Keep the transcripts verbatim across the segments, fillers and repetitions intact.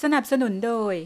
สนับสนุนโดย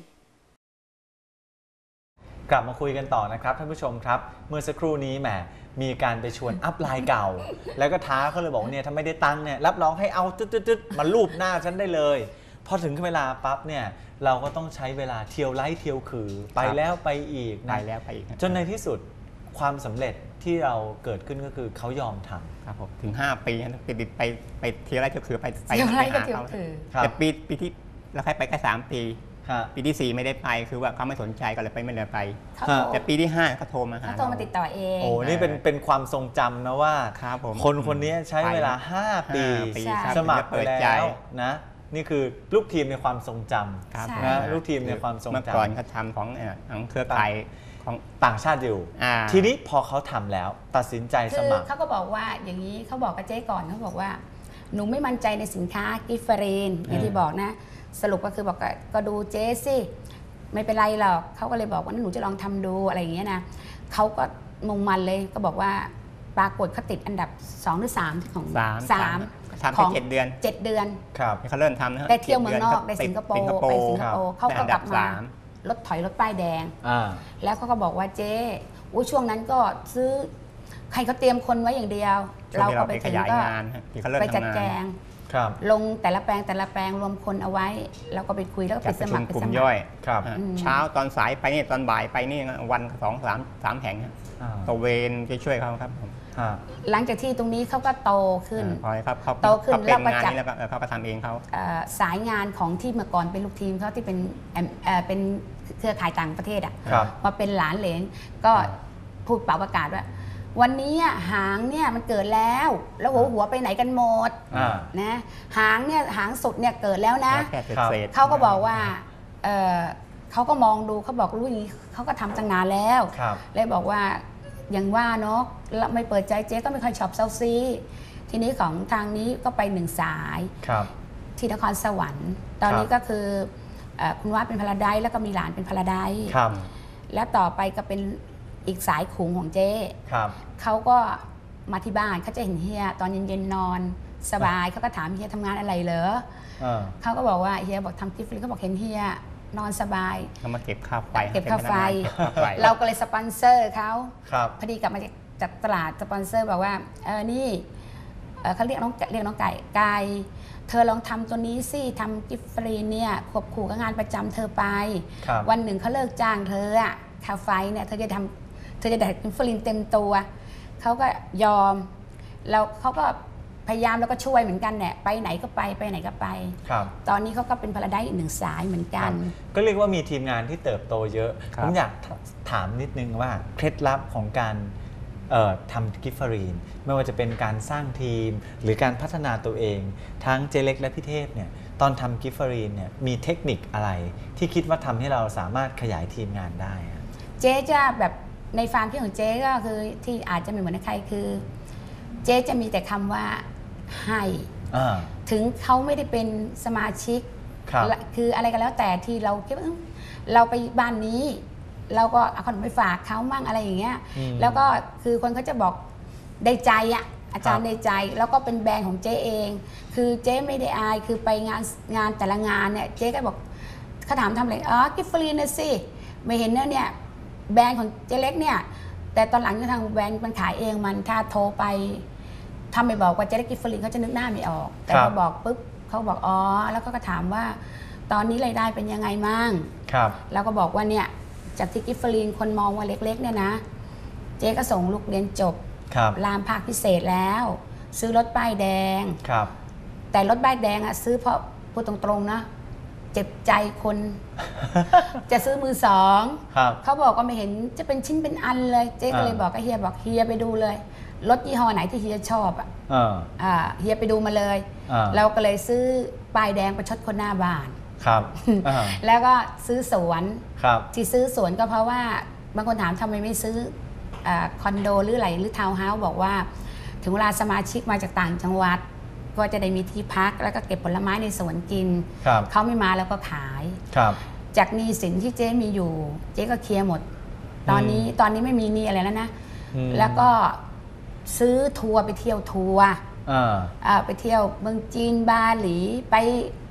กลับมาคุยกันต่อนะครับท่านผู้ชมครับเมื่อสักครู่นี้แหมมีการไปชวนอัพไลน์เก่าแล้วก็ท้าเขาเลยบอกเนี่ยถ้าไม่ได้ตังค์เนี่ยรับรองให้เอาตึ๊ดๆมาลูบหน้าฉันได้เลยพอถึงเวลาปั๊บเนี่ยเราก็ต้องใช้เวลาเที่ยวไล่เที่ยวคือไปแล้วไปอีกไปแล้วไปอีกจนในที่สุดความสำเร็จที่เราเกิดขึ้นก็คือเขายอมทำครับผมถึงห้าปีนะติดไปไปเที่ยวไล่เที่ยวคือไปไปหาเขาแต่ปีปีที่เราแค่ไปแค่สามปีปีที่สี่ไม่ได้ไปคือว่าเขาไม่สนใจก็เลยไปไม่เลยไปแต่ปีที่ห้าเขาโทรมาหาเขาโทรมาติดต่อเองโอ้นี่เป็นเป็นความทรงจำนะว่าคนคนนี้ใช้เวลาห้าปีสมัครไปแล้วนะนี่คือลูกทีมในความทรงจำนะลูกทีมในความทรงจำเมื่อก่อนเขาทำของของเครือข่ายของต่างชาติอยู่ทีนี้พอเขาทำแล้วตัดสินใจสมัครเขาก็บอกว่าอย่างนี้เขาบอกกับเจ๊ก่อนเขาบอกว่าหนูไม่มั่นใจในสินค้ากิฟเฟอรีนอย่างที่บอกนะสรุปก็คือบอกก็ดูเจ๊สิไม่เป็นไรหรอกเขาก็เลยบอกว่าหนูจะลองทำดูอะไรอย่างเงี้ยนะเขาก็มุ่งมันเลยก็บอกว่าปรากฏเขาติดอันดับสองหรือสามของสามทำแค่เจ็ดเดือนเจ็ดเดือนครับเขาเริ่มทำนะแต่เที่ยวเมืองนอกในสิงคโปร์ไปสิงคโปร์เขาก็กลับมารถถอยรถป้ายแดงแล้วเขาก็บอกว่าเจ๊อู้ช่วงนั้นก็ซื้อใครเขาเตรียมคนไว้อย่างเดียวเราก็ไปถึงก็ไปจัดแจงลงแต่ละแปลงแต่ละแปลงรวมคนเอาไว้แล้วก็ไปคุยแล้วก็ไปสมัครไปสมัครย่อยเช้าตอนสายไปนี่ตอนบ่ายไปนี่วันสองสามสามแห่งตะเวนไปช่วยเขาครับหลังจากที่ตรงนี้เขาก็โตขึ้นโตขึ้นแล้วก็จัดเขาก็ทำเองเขาสายงานของที่เมื่อก่อนเป็นลูกทีมเขาที่เป็นเป็นเครือข่ายต่างประเทศอ่ะมาเป็นหลานเหลนก็พูดเป่าประกาศว่าวันนี้หางเนี่ยมันเกิดแล้วแล้วหัวหัวไปไหนกันหมดนะหางเนี่ยหางสุดเนี่ยเกิดแล้วนะเขาก็บอกว่าเขาก็มองดูเขาบอกรู้อย่างนี้เขาก็ทำตั้งนานแล้วเลยบอกว่าอย่างว่าเนาะไม่เปิดใจเจ๊ก็ไม่ค่อยชอบเซาซีทีนี้ของทางนี้ก็ไปหนึ่งสายที่นครสวรรค์ตอนนี้ก็คือคุณว่าเป็นพลาไดแล้วก็มีหลานเป็นพลาไดแล้วต่อไปก็เป็นอีกสายขุงของเจ๊เขาก็มาที่บ้านเขาจะเห็นเฮียตอนเย็นๆนอนสบายเขาก็ถามเฮียทำงานอะไรเหรอเขาก็บอกว่าเฮียบอกทำกิฟต์ฟรีเขาบอกเห็นเฮียนอนสบายเขามาเก็บค่าไฟเก็บค่าไฟเราก็เลยสปอนเซอร์เขาพอดีกลับมาจากตลาดสปอนเซอร์บอกว่าเออนี่เขาเรียกน้องเรียกน้องไก่ไก่เธอลองทำตัวนี้สิทำกิฟต์ฟรีเนี่ยควบคู่กับงานประจำเธอไปวันหนึ่งเขาเลิกจ้างเธออะค่าไฟเนี่ยเธอจะทำเธอจะได้กิฟต์ฟรีเต็มตัวเขาก็ยอมแล้วเขาก็พยายามแล้วก็ช่วยเหมือนกันเนี่ยไปไหนก็ไปไปไหนก็ไปตอนนี้เขาก็เป็นพลาไดอีกหนึ่งสายเหมือนกันก็เรียกว่ามีทีมงานที่เติบโตเยอะผมอยากถามนิดนึงว่าเคล็ดลับของการทำกิฟต์ฟรีนไม่ว่าจะเป็นการสร้างทีมหรือการพัฒนาตัวเองทั้งเจเล็กและพี่เทพเนี่ยตอนทำกิฟต์ฟรีนเนี่ยมีเทคนิคอะไรที่คิดว่าทำให้เราสามารถขยายทีมงานได้เจ๊จะแบบในฟาร์มที่ของเจ๊ก็คือที่อาจจะไม่เหมือนใครคือเจ๊จะมีแต่คำว่าให้ถึงเขาไม่ได้เป็นสมาชิกคืออะไรก็แล้วแต่ที่เราคิดว่าเราไปบ้านนี้เราก็เอาขนมไปฝากเขามั่งอะไรอย่างเงี้ยแล้วก็คือคนเขาจะบอกได้ใจอ่ะอาจารย์ได้ใจแล้วก็เป็นแบรนด์ของเจ๊เองคือเจ๊ไม่ได้อายคือไปงานงานแต่ละงานเนี่ยเจ๊ก็บอกเขาถามทำอะไรอ๋อกิฟต์ฟรีนะสิไม่เห็นเนี่ยเนี่ยแบรนด์ของเจ๊เล็กเนี่ยแต่ตอนหลังทางแบรนด์มันขายเองมันถ้าโทรไปถ้าไม่บอกว่าเจ๊เล็กกิฟต์ฟรีเขาจะนึกหน้าไม่ออกแต่พอบอกปุ๊บเขาบอกอ๋อแล้วก็ถามว่าตอนนี้รายได้เป็นยังไงมั่งแล้วก็บอกว่าเนี่ยจากที่กิฟต์ฟรีคนมองว่าเล็กๆเนี่ยนะเจ๊ก็ส่งลูกเรียนจบรามภาคพิเศษแล้วซื้อรถป้ายแดงแต่รถป้ายแดงอ่ะซื้อเพราะพูดตรงๆนะเจ็บใจคนจะซื้อมือสองเขาบอกว่าไม่เห็นจะเป็นชิ้นเป็นอันเลยเจ๊ก็เลยบอกกับเฮียบอกเฮียไปดูเลยรถยี่ห้อไหนที่เฮียชอบอ่ะเฮียไปดูมาเลยเราก็เลยซื้อป้ายแดงประชดคนหน้าบ้านแล้วก็ซื้อสวนที่ซื้อสวนก็เพราะว่าบางคนถามทำไมไม่ซื้อคอนโดหรืออะไรหรือทาวน์เฮาส์บอกว่าถึงเวลาสมาชิกมาจากต่างจังหวัดก็จะได้มีที่พักแล้วก็เก็บผลไม้ในสวนกินเขาไม่มาแล้วก็ขายจากหนี้สินที่เจ๊มีอยู่เจ๊ก็เคลียร์หมดตอนนี้ตอนนี้ไม่มีหนี้อะไรแล้วนะแล้วก็ซื้อทัวร์ไปเที่ยวทัวร์ไปเที่ยวเมืองจีนบาหลีไป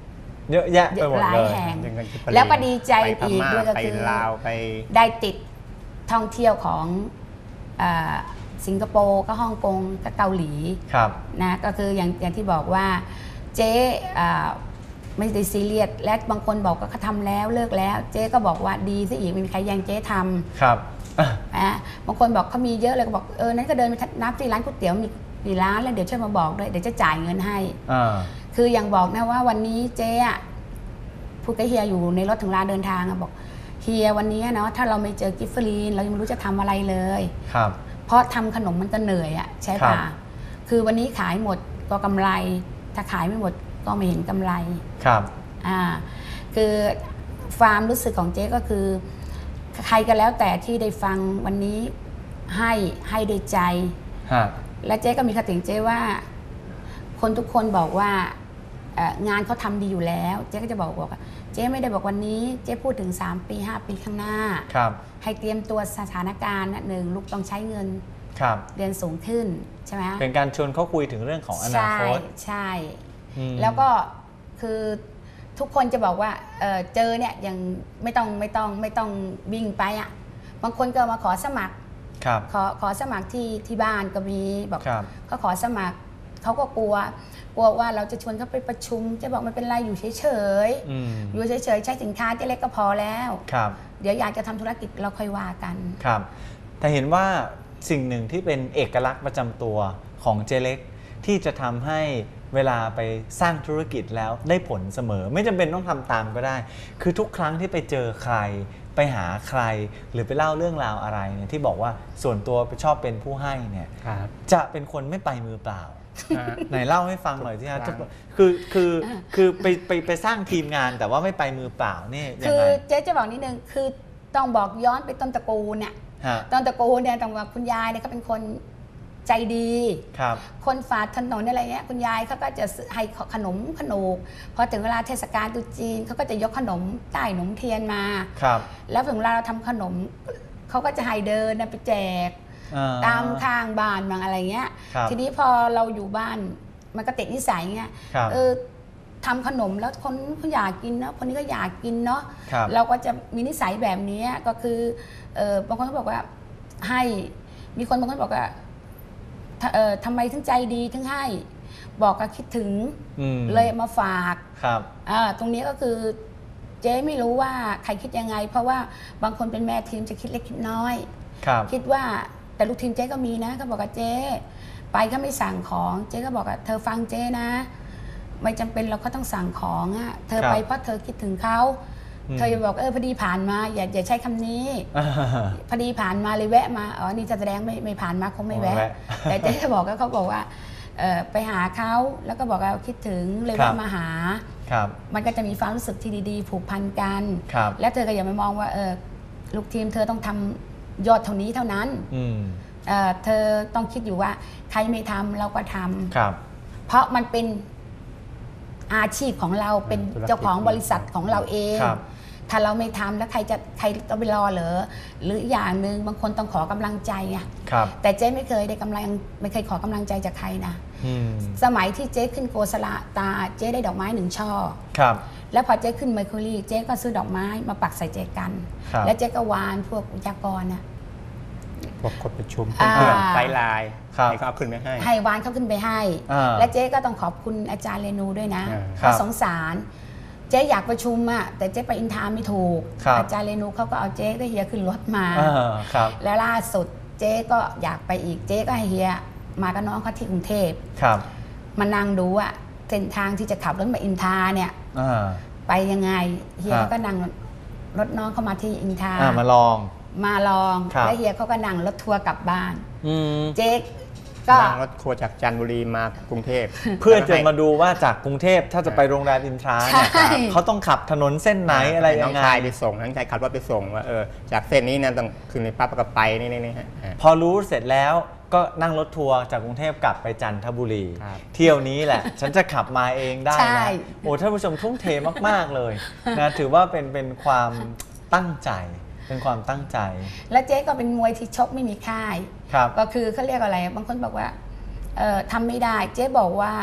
เยอะแยะไปหมดหลาเลย ยแห่งเรื่องเงินที่ไปแล้วก็ดีใจไปพอีกม่าด้วยก็ไปคือลาวไปได้ติดท่องเที่ยวของเอ่อสิงคโปร์ก็ฮ่องกงก็เกาหลีครับนะก็คืออย่างอย่างที่บอกว่าเจ๊อ่าไม่ได้ซีเรียสและบางคนบอกว่าเขาทำแล้วเลิกแล้ว เจ๊ก็บอกว่าดีซะอีกไม่มีใครแย่งเจ๊ทำครับนะบางคนบอกเขามีเยอะเลยก็บอกเออนั้นก็เดินไปนับที่ร้านก๋วยเตี๋ยวมีกี่ร้านแล้วเดี๋ยวช่วยมาบอกด้วยเดี๋ยวจะจ่ายเงินให้อ่าคืออย่างบอกนะว่าวันนี้เจ๊อะพูดกับเฮียอยู่ในรถถึงร้านเดินทางอะบอกเฮียวันนี้เนาะถ้าเราไม่เจอกิฟเฟอรีนเรายังไม่รู้จะทำอะไรเลยครับเพราะทำขนมมันก็เหนื่อยอะใช่ครัป่ะบคือวันนี้ขายหมดก็กำไร ถ้าขายไม่หมดก็ไม่เห็นกำไรครับอ่าคือความรู้สึกของเจ๊ก็คือ ใครก็แล้วแต่ที่ได้ฟังวันนี้ให้ให้ด้วยใจฮะและเจ๊ก็มีคติของเจ๊ว่า คนทุกคนบอกว่าเอ่องานเขาทำดีอยู่แล้ว เจ๊ก็จะบอกบอกว่าเจ๊ไม่ได้บอกวันนี้เจ๊พูดถึงสามปีห้าปีข้างหน้าครับให้เตรียมตัวสถานการณ์นะหนึ่งลูกต้องใช้เงินครับเรียนสูงขึ้นใช่ไหมเป็นการชวนเขาคุยถึงเรื่องของอนาคตใช่ใช่อืมแล้วก็คือทุกคนจะบอกว่าเอ่อเจอเนี่ยยังไม่ต้องไม่ต้องไม่ต้องวิ่งไปอ่ะบางคนก็มาขอสมัครครับขอขอสมัครที่ที่บ้านก็มีบอกครับเขาขอสมัครเขาก็กลัวกลัวว่าเราจะชวนเขาไปประชุมจะบอกไม่เป็นไรอยู่เฉยอืมๆอยู่เฉยๆใช้สินค้าเจ๊เล็กก็พอแล้วครับเดี๋ยวอยากจะทำธุรกิจเราค่อยว่ากันครับ แต่เห็นว่าสิ่งหนึ่งที่เป็นเอกลักษณ์ประจำตัวของเจเล็กที่จะทำให้เวลาไปสร้างธุรกิจแล้วได้ผลเสมอ ไม่จำเป็นต้องทำตามก็ได้ คือทุกครั้งที่ไปเจอใคร ไปหาใคร หรือไปเล่าเรื่องราวอะไรเนี่ยที่บอกว่าส่วนตัวชอบเป็นผู้ให้เนี่ยครับจะเป็นคนไม่ไปมือเปล่าอ่าไหนเล่าให้ฟังหน่อยสิฮะทุกครั้งคือคือคือไปไปไปสร้างทีมงานแต่ว่าไม่ไปมือเปล่านี่ยังคือไงเจ๊จะบอกนิดนึงคือต้องบอกย้อนไปต้นตระกูลเนี่ยฮะต้นตระกูลเนี่ยต้องว่าคุณยายเนี่ยเขาเป็นคนใจดีครับคนฝาดถนนอะไรเงี้ยคุณยายเขาก็จะซื้อให้ขนมขนมพอถึงเวลาเทศกาลตรุษจีนเขาก็จะยกขนมใต้หนมเทียนมาครับแล้วถึงเวลาเราทำขนมเขาก็จะให้เดินนะไปแจกอ่ตามข้างบ้านบางอะไรเงี้ยครับทีนี้พอเราอยู่บ้านมันก็ติดนิสัยเงี้ยครับเออทำขนมแล้วคนเขาอยากกินเนาะคนนี้ก็อยากกินเนาะครับเราก็จะมีนิสัยแบบนี้ก็คือเออบางคนก็บอกว่าให้มีคนบางคนบอกว่าถ้าเออทำไมถึงใจดีถึงให้ บอกก็คิดถึงอืมเลยมาฝากครับอ่าตรงนี้ก็คือเจ๊ไม่รู้ว่าใครคิดยังไง เพราะว่าบางคนเป็นแม่ทีมจะคิดเล็กคิดน้อยครับคิดว่าแต่ลูกทีมเจ๊ก็มีนะก็บอกกับเจ๊ไปก็ไม่สั่งของเจ๊ก็บอกว่าเธอฟังเจ๊นะ ไม่จำเป็นเราก็ต้องสั่งของอะเธอครับไปเพราะเธอคิดถึงเขาอืมเธอจะบอกเออพอดีผ่านมาอย่าอย่าใช้คำนี้อ่าพอดีผ่านมาเลยแวะมาอ๋อนี่จะแสดงไม่ไม่ผ่านมาคงไม่แวะไม่แวะแต่เจ๊จะบอกก็เขาบอกว่าเออไปหาเขาแล้วก็บอกว่าคิดถึงเลยครัแวะบมาหาครับมันก็จะมีความรู้สึกที่ดีๆ ผูกพันกันครับและเธอก็อย่าไปมองว่าเออลูกทีมเธอต้องทำยอดเท่านี้เท่านั้นอืมเอ่อเธอต้องคิดอยู่ว่าใครไม่ทำเราก็ทำครับเพราะมันเป็นอาชีพของเราเป็นธุรกิจเจ้าของบริษัทของเราเองครับถ้าเราไม่ทำแล้วใครจะใครต้องไปรอเหรอหรืออย่างหนึ่งบางคนต้องขอกำลังใจไงครับแต่เจ๊ไม่เคยได้กำลังไม่เคยขอกำลังใจจากใครนะอืมสมัยที่เจ๊ขึ้นโกศลตาเจ๊ได้ดอกไม้หนึ่งช่อครับแล้วพอเจ๊ขึ้นเมอร์คิวรีเจ๊ก็ซื้อดอกไม้มาปักใส่เจกันครับแล้วเจ๊ก็วานพวกวิทยากรน่ะพวกคนประชุมอ่าเพื่อนๆไซด์ไลน์ครับให้เขาเอาขึ้นไปให้ให้วานเขาขึ้นไปให้อ่าและเจ๊ก็ต้องขอบคุณอาจารย์เรนูด้วยนะอ่าครับเขาสงสาร เจ๊อยากประชุมอะแต่เจ๊ไปอินทาไม่ถูกครับอาจารย์เรนูเขาก็เอาเจ๊ก็เฮียขึ้นรถมาอ่าครับแล้วล่าสุดเจ๊ก็อยากไปอีกเจ๊ก็ให้เฮียมากับน้องเขาที่กรุงเทพครับมานั่งดูอะเส้นทางที่จะขับรถมาอินทาเนี่ยอ่าไปยังไงเฮียครับเขาก็นั่งรถน้องเข้ามาที่อินทาอ่ามาลองมาลองครับแล้วเฮียเขาก็นั่งรถทัวร์กลับบ้านอืมเจ๊ก็นั่งรถทัวร์จากจันทบุรีมากรุงเทพเพื่อจะมาดูว่าจากกรุงเทพถ้าจะไปโรงแรมอินทราเนี่ยใช่เขาต้องขับถนนเส้นไหนอะไรน้ยัองงไงชายไปส่งน้องชายขับรถไปส่งว่าเออจากเส้นนี้นะต้องขึ้นในปั๊บก็ไปนี่นี่นี่ฮะอ่าพอรู้เสร็จแล้วก็นั่งรถทัวร์จากกรุงเทพกลับไปจันทบุรีครับเที่ยวนี้แหละ ฉันจะขับมาเองได้ใช่นะโอ้ท่านผู้ชมทุ่มเทมาก ๆ เลยนะถือว่าเป็นเป็นความตั้งใจ เป็นความตั้งใจแล้วเจ๊ก็เป็นมวยที่ชกไม่มีค่ายครับก็คือเขาเรียกอะไร บางคนบอกว่าเอ่อทำไม่ได้ เจ๊บอกว่า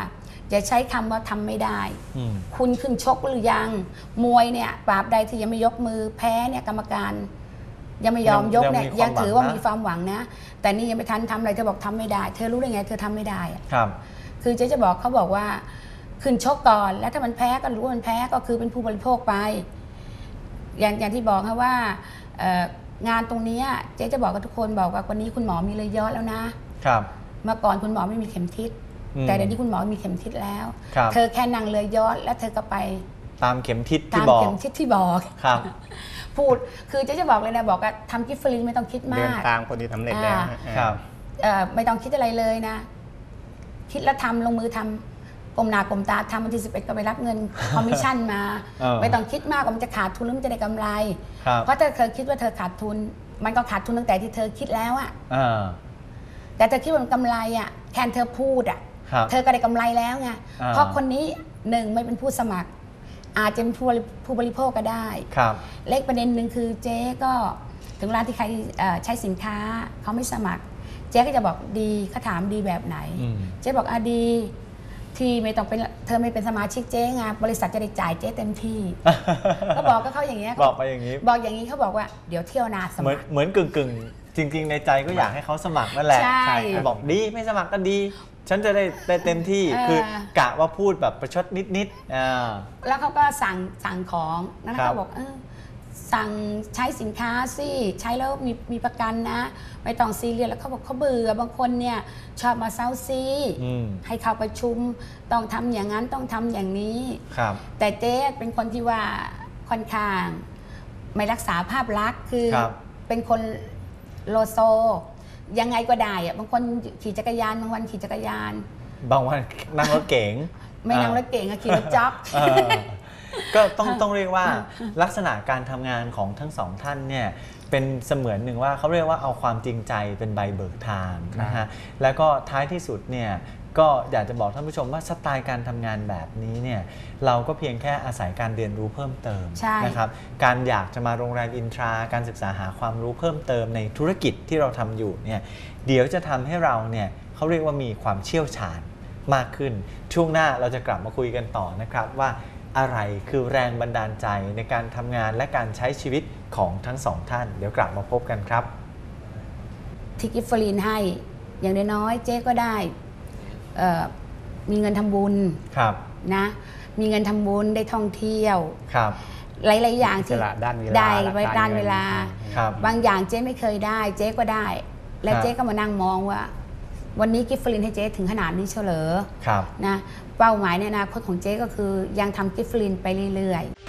อย่าใช้คำว่าทำไม่ได้คุณขึ้นชกหรือยังมวยเนี่ยปราบใดที่ยังไม่ยกมือแพ้เนี่ยกรรมการยังไม่ยอมยกเนี่ยยังถือว่ามีความหวังนะแต่นี่ยังไม่ทันทำอะไรเธอบอกทำไม่ได้เธอรู้ได้ไงเธอทำไม่ได้ครับคือเจ๊จะบอกเขาบอกว่าขึ้นชกก่อนแล้วถ้ามันแพ้ก็รู้ว่ามันแพ้ก็คือเป็นผู้บริโภคไปอย่างอย่างที่บอกค่ะว่างานตรงนี้เจ๊จะบอกกับทุกคนบอกว่าวันนี้คุณหมอมีเลยย้อนแล้วนะครับเมื่อก่อนคุณหมอไม่มีเข็มทิศแต่เดี๋ยวนี้คุณหมอมีเข็มทิศแล้วเธอแค่นั่งเลยย้อนแล้วเธอก็ไปตามเข็มทิศที่บอกตามเข็มทิศที่บอกครับพูดคือเจ๊จะบอกเลยนะบอกว่าทำกิฟต์ฟรีไม่ต้องคิดมากเดินตามคนที่ทำเร็จแล้วครับไม่ต้องคิดอะไรเลยนะคิดแล้วทำลงมือทำกลมหน้ากลมตาทำวันที่สิบเอ็ดก็ไปรับเงินคอมมิชชั่นมาไม่ต้องคิดมากว่ามันจะขาดทุนหรือมันจะได้กำไรเพราะถ้าเธอคิดว่าเธอขาดทุนมันก็ขาดทุนตั้งแต่ที่เธอคิดแล้วอะแต่เธอคิดว่ามันกำไรอะแทนเธอพูดอะเธอก็ได้กำไรแล้วไงเพราะคนนี้หนึ่งไม่เป็นผู้สมัครอาจจะเป็นผู้บริโภคก็ได้เลขประเด็นหนึ่งคือเจ๊ก็ถึงร้านที่ใครใช้สินค้าเขาไม่สมัครเจ๊ก็จะบอกดีเขาถามดีแบบไหนเจ๊บอกอ่ะดีที่ไม่ต้องเป็นเธอไม่เป็นสมาชิกเจ๊ไงบริษัทจะได้จ่ายเจ๊เต็มที่ก็บอกก็เขาอย่างเงี้ยบอกไปอย่างนี้บอกอย่างนี้เขาบอกว่าเดี๋ยวเที่ยวนาสมัครเหมือนกึ่งกึ่งจริงๆในใจก็อยากให้เขาสมัครนั่นแหละใช่บอกดีไม่สมัครก็ดีฉันจะได้ได้เต็มที่คือกะว่าพูดแบบประชดนิดๆแล้วเขาก็สั่งสั่งของนั่นเขาบอกเออสั่งใช้สินค้าสิใช้แล้วมีมีประกันนะไม่ต้องซีเรียสแล้วเขาบอกเขาเบื่อบางคนเนี่ยชอบมาเซาซีให้เข้าประชุมต้องทำอย่างนั้นต้องทำอย่างนี้แต่เจ๊เป็นคนที่ว่าค่อนข้างไม่รักษาภาพลักษณ์คือเป็นคนโลโซยังไงก็ได้อะบางคนขี่จักรยานบางวันขี่จักรยานบางวันนั่งรถเก๋งไม่นั่งรถเก๋งขี่รถจ๊อบก็ต้องต้องเรียกว่าลักษณะการทำงานของทั้งสองท่านเนี่ยเป็นเสมือนหนึ่งว่าเขาเรียกว่าเอาความจริงใจเป็นใบเบิกทางนะฮะแล้วก็ท้ายที่สุดเนี่ยก็อยากจะบอกท่านผู้ชมว่าสไตล์การทำงานแบบนี้เนี่ยเราก็เพียงแค่อาศัยการเรียนรู้เพิ่มเติมนะครับการอยากจะมาโรงแรมอินทราการศึกษาหาความรู้เพิ่มเติมในธุรกิจที่เราทำอยู่เนี่ยเดี๋ยวจะทำให้เราเนี่ยเขาเรียกว่ามีความเชี่ยวชาญมากขึ้นช่วงหน้าเราจะกลับมาคุยกันต่อนะครับว่าอะไรคือแรงบันดาลใจในการทำงานและการใช้ชีวิตของทั้งสองท่านเดี๋ยวกลับมาพบกันครับที่กิฟต์ฟรีนให้อย่างน้อยๆเจ๊ก็ได้มีเงินทำบุญนะมีเงินทำบุญได้ท่องเที่ยวหลายๆอย่างที่ได้ไว้ด้านเวลาบางอย่างเจ๊ไม่เคยได้เจ๊ก็ได้และเจ๊ก็มานั่งมองว่าวันนี้กิฟต์ฟรีนให้เจ๊ถึงขนาดนี้เฉลอนะเป้าหมายในอนาคตของเจ๊ก็คือยังทำกิฟต์ฟรีนไปเรื่อยๆ